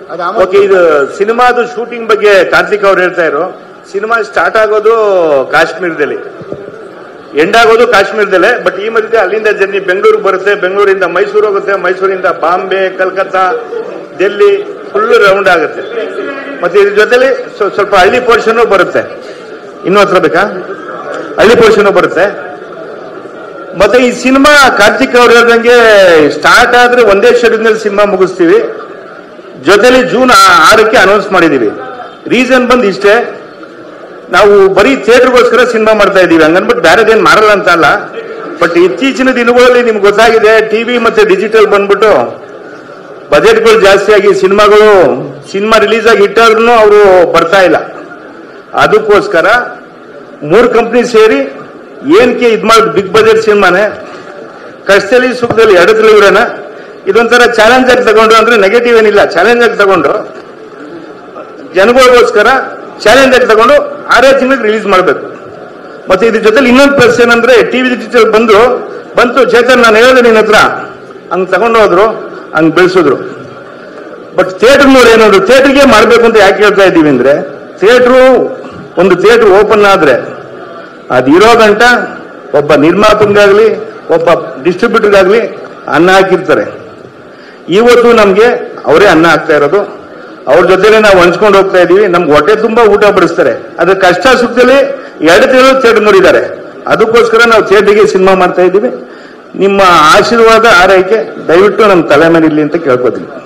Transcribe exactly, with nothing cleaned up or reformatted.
Okay, ಇದು ಸಿನಿಮಾದು shooting ಬಗ್ಗೆ ಕಾರ್ತಿಕ್ ಅವ್ರು ಹೇಳ್ತಾ ಇರೋ, ಸಿನಿಮಾ ಸ್ಟಾರ್ಟ್ ಆಗೋದು ಕಾಶ್ಮೀರದಲ್ಲಿ, ಎಂಡ್ ಆಗೋದು ಕಾಶ್ಮೀರದಲ್ಲೇ. ಬಟ್ ಈ ಮಧ್ಯೆ ಅಲ್ಲಿಂದ ಜರ್ನಿ ಬೆಂಗಳೂರಿಗೆ ಬರುತ್ತೆ, ಬೆಂಗಳೂರಿಂದ ಮೈಸೂರು ಹೋಗುತ್ತೆ, ಮೈಸೂರಿಂದ ಬಾಂಬೆ, ಕಲ್ಕತ್ತಾ, ಡೆಲ್ಲಿ ಫುಲ್ ರೌಂಡ್ ಆಗುತ್ತೆ. ಮತ್ತೆ ಇದ್ರ ಜೊತೆಲಿ ಸ್ವಲ್ಪ ಹಳ್ಳಿ ಪೋರ್ಷನ್ ಬರುತ್ತೆ. ಇನ್ನೂ ಹತ್ರ ಬೇಕಾ? ಹಳ್ಳಿ ಪೋರ್ಷನ್ ಬರುತ್ತೆ. ಮತ್ತೆ ಈ ಸಿನಿಮಾ ಕಾರ್ತಿಕ್ ಅವ್ರು ಹೇಳ್ದಂಗೆ ಸ್ಟಾರ್ಟ್ ಆದ್ರೆ ಒಂದೇ ಶೆಡ್ಯೂಲ್ ಸಿನಿಮಾ ಮುಗಿಸ್ತೀವಿ. ಜೊತೆಲಿ ಜೂನ್ ಆರಕ್ಕೆ ಅನೌನ್ಸ್ ಮಾಡಿದೀವಿ. ರೀಸನ್ ಬಂದು ಇಷ್ಟೇ, ನಾವು ಬರೀ ಥಿಯೇಟರ್ಗೋಸ್ಕರ ಸಿನಿಮಾ ಮಾಡ್ತಾ ಇದೀವಿ, ಹಂಗನ್ಬಿಟ್ಟು ಬೇರೆದೇನು ಮಾಡಲ್ಲ ಅಂತ ಅಲ್ಲ. ಬಟ್ ಇತ್ತೀಚಿನ ದಿನಗಳಲ್ಲಿ ನಿಮ್ಗೆ ಗೊತ್ತಾಗಿದೆ, ಟಿವಿ ಮತ್ತೆ ಡಿಜಿಟಲ್ ಬಂದ್ಬಿಟ್ಟು ಬಜೆಟ್ಗಳು ಜಾಸ್ತಿ ಆಗಿ ಸಿನಿಮಾಗಳು ಸಿನಿಮಾ ರಿಲೀಸ್ ಆಗಿ ಇಟ್ಟಾದ್ರೂ ಅವರು ಬರ್ತಾ ಇಲ್ಲ. ಅದಕ್ಕೋಸ್ಕರ ಮೂರು ಕಂಪ್ನಿ ಸೇರಿ ಏನಕ್ಕೆ ಇದ್ ಮಾಡಿ ಬಿಗ್ ಬಜೆಟ್ ಸಿನಿಮಾನೆ ಕಷ್ಟದಲ್ಲಿ ಸುಖದಲ್ಲಿ ಎಡದಲ್ಲಿ ಇರೋಣ, ಇದೊಂಥರ ಚಾಲೆಂಜ್ ಆಗಿ ತಗೊಂಡ್ರು ಅಂದ್ರೆ ನೆಗೆಟಿವ್ ಏನಿಲ್ಲ, ಚಾಲೆಂಜ್ ಆಗಿ ತಗೊಂಡು ಜನಗಳಿಗೋಸ್ಕರ ಚಾಲೆಂಜ್ ಆಗಿ ತಗೊಂಡು ಆರೇ ತಿಂಗಳಿಗೆ ರಿಲೀಸ್ ಮಾಡಬೇಕು. ಮತ್ತೆ ಇದ್ರ ಜೊತೆಲಿ ಇನ್ನೊಂದು ಪ್ಲಸ್ ಏನಂದ್ರೆ ಟಿವಿ ಡಿಜಿಟಲ್ ಬಂದ್ರು ಬಂತು ಚೇತನ್, ನಾನು ಹೇಳಿದೆ ನಿನ್ನ ಹತ್ರ, ಹಂಗ್ ತಗೊಂಡು ಹೋದ್ರು, ಹಂಗ್ ಬೆಳೆಸಿದ್ರು. ಬಟ್ ಥಿಯೇಟರ್ನವ್ರು ಏನಂದ್ರು, ಥಿಯೇಟರ್ಗೆ ಮಾಡ್ಬೇಕು ಅಂತ ಯಾಕೆ ಹೇಳ್ತಾ ಇದ್ದೀವಿ ಅಂದ್ರೆ, ಥಿಯೇಟ್ರು ಒಂದು ಥಿಯೇಟರ್ ಓಪನ್ ಆದ್ರೆ ಅದಿರೋ ಗಂಟ ಒಬ್ಬ ನಿರ್ಮಾಪಕನಿಗಾಗ್ಲಿ ಒಬ್ಬ ಡಿಸ್ಟ್ರಿಬ್ಯೂಟರ್ಗಾಗ್ಲಿ ಅನ್ನ ಹಾಕಿರ್ತಾರೆ. ಇವತ್ತು ನಮ್ಗೆ ಅವರೇ ಅನ್ನ ಹಾಕ್ತಾ ಇರೋದು, ಅವ್ರ ಜೊತೆಲೆ ನಾವು ಹಂಚ್ಕೊಂಡು ಹೋಗ್ತಾ ಇದೀವಿ. ನಮ್ಗೆ ಹೊಟ್ಟೆ ತುಂಬಾ ಊಟ ಬಡಿಸ್ತಾರೆ. ಅದ್ರ ಕಷ್ಟ ಸುಖದಲ್ಲಿ ಎರಡು ತಿಂಗಳು ಥಿಯೇಟರ್ ನೋಡಿದ್ದಾರೆ. ಅದಕ್ಕೋಸ್ಕರ ನಾವು ಥಿಯೇಟರ್ಗೆ ಸಿನಿಮಾ ಮಾಡ್ತಾ ಇದ್ದೀವಿ. ನಿಮ್ಮ ಆಶೀರ್ವಾದ ಆರೈಕೆ ದಯವಿಟ್ಟು ನಮ್ಮ ತಲೆ ಮೇಲೆ ಇರ್ಲಿ ಅಂತ ಕೇಳ್ಕೊತೀನಿ.